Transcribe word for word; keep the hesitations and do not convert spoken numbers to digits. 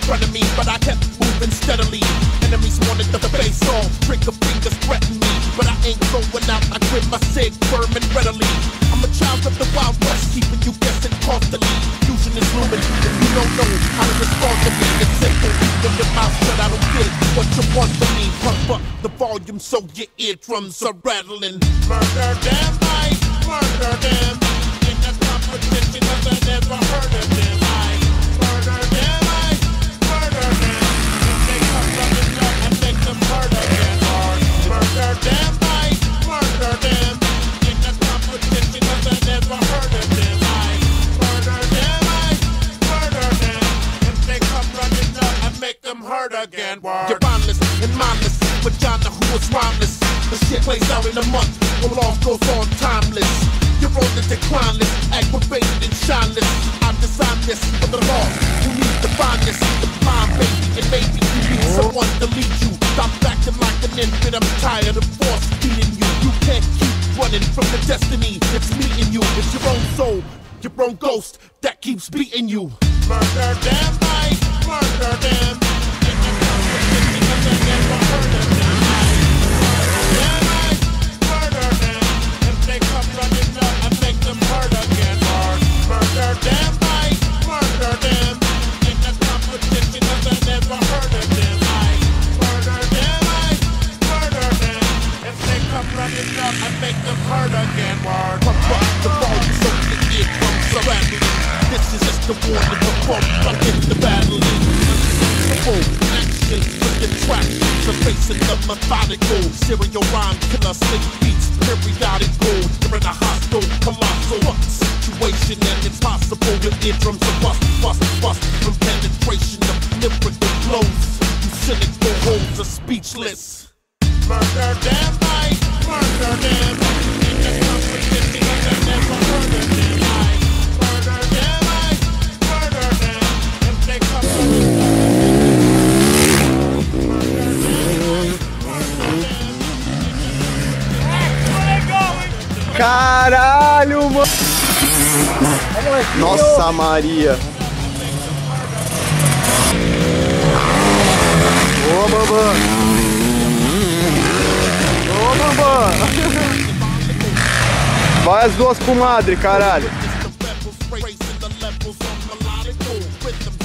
front of me, but I kept moving steadily. Enemies wanted the face off, trigger fingers threatened me, but I ain't going out. I grip my cig firm and readily. I'm a child of the Wild West, keeping you guessing constantly. Fusion is looming, if you don't know how to respond to me, it's simple. Keep your mouth shut, I don't get what you want from me. Pump up the volume so your eardrums are rattling. Murder them, I murder them. In the competition, cause I never heard of them. I murder them, I murder them. If they come running up, I make them murder them hard. Murder them, I murder them. In the competition, cause I never heard of them. I murder them, I murder them. If they come running up, I make them hurt again. Word. You're mindless and mindless, vagina who is rhymeless. The shit plays out in a month, all off goes on timeless. You're on the decline list, aggravated and shineless. I designed this for the law, you need to find this. The blind baby, and maybe you need someone to lead you. Stop acting like an infant, I'm tired of force feeding you. You can't keep running from the destiny that's meeting you. It's your own soul, your own ghost that keeps beating you. Murder them, I murder them. In the competition, cause I never heard of them. Murder them, I murder them. In the competition, cause I never heard of them. I murder them, I murder them. If they come running up, I make them hurt again. Word. Pump up the volume so the eardrums are rattling. This is just the warning before I get the battling. Full action with the track, the facing the methodical. Serial rhyme killer, slick beats, periodical. You're in a hostile, colossal situation and it's possible your eardrums are bust, bust, bust from penetration of lyrical blows. You cynical hoes are speechless. Murder them, I murder them. In the competition, cause I never heard of them. I murder them, I murder them. If they come to me, caralho, mano! Nossa Maria! Ô, Bambam! Ô, Bambam! Vai as duas comadre, caralho!